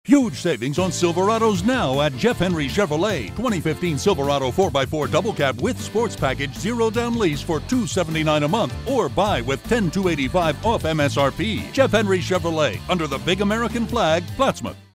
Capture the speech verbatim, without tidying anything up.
Huge savings on Silverados now at Jeff Henry Chevrolet. twenty fifteen Silverado four by four Double Cab with Sports Package zero down lease for two hundred seventy-nine dollars a month or buy with ten thousand two hundred eighty-five dollars off M S R P. Jeff Henry Chevrolet, under the big American flag, Plattsmouth.